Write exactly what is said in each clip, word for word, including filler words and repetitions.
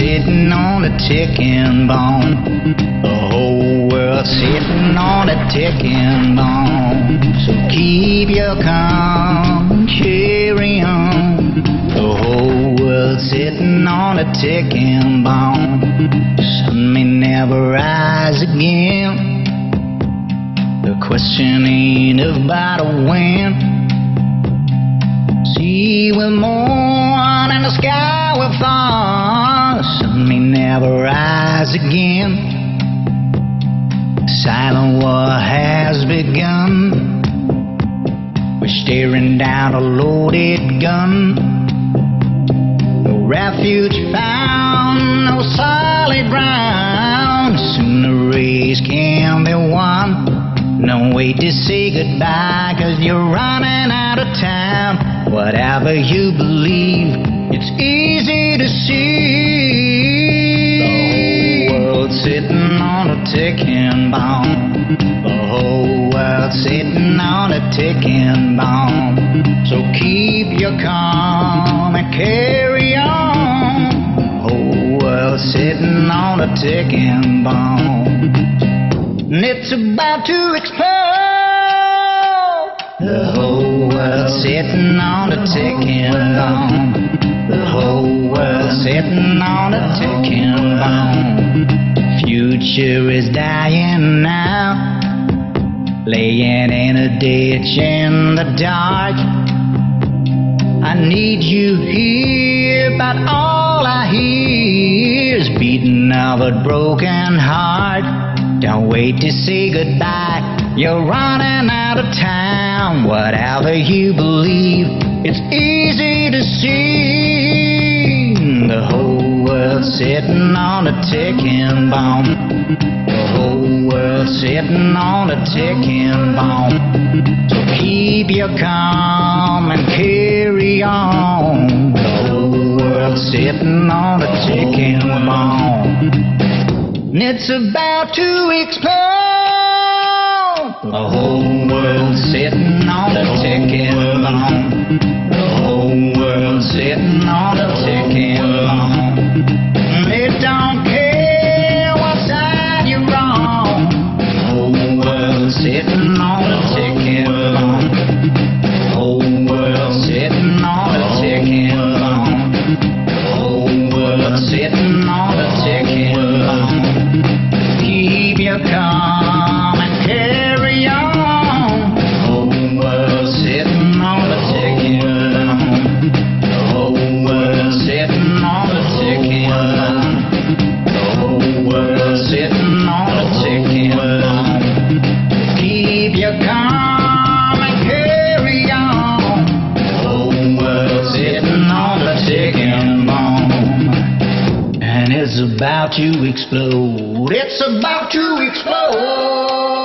sitting on a ticking bomb. The whole world sitting on a ticking bomb. So keep your calm, carry on. The whole world sitting on a ticking bomb. The sun may never rise again. The question ain't about a when. Sea will mourn and the sky will fall. The sun may never rise again. Silent war has begun. We're staring down a loaded gun. No refuge found, no solid ground. Soon the race can be won. No way to say goodbye, 'cause you're running out of time. Whatever you believe, it's easy to see. The whole world's sitting on a ticking bomb. The whole world's sitting on a ticking bomb. So keep your calm and carry on. The whole world's sitting on a ticking bomb. And it's about to explode. The whole world's sitting on a ticking bomb. The whole world's sitting on a ticking bomb. Future is dying now, laying in a ditch in the dark. I need you here, but all I hear is beating of a broken heart. Don't wait to say goodbye, you're running out of time. Whatever you believe, it's easy to see. The whole world's sitting on a ticking bomb. The whole world's sitting on a ticking bomb. So keep your calm and carry on. The whole world's sitting on a ticking bomb. And it's about to explode. The whole world's sitting on a ticking bomb. The whole world's sitting on a ticking bomb. It don't care what side you're on. The whole world's sitting on a ticking bomb. The whole world's sitting on a ticking bomb. The whole world's sitting on a ticking bomb. Keep your calm and carry on. The whole world's sitting on a ticking bomb. The whole world's sitting on a ticking bomb. The whole world's sitting on a ticking bomb. Keep your calm and carry on. The whole world's sitting on a ticking bomb. And it's about to explode. It's about to explode.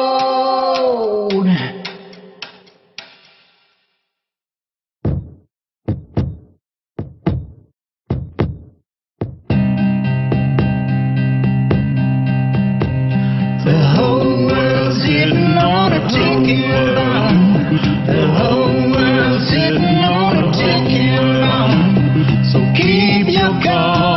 The whole world's sitting on a ticking bomb. The whole world's sitting on a ticking bomb. So keep your calm.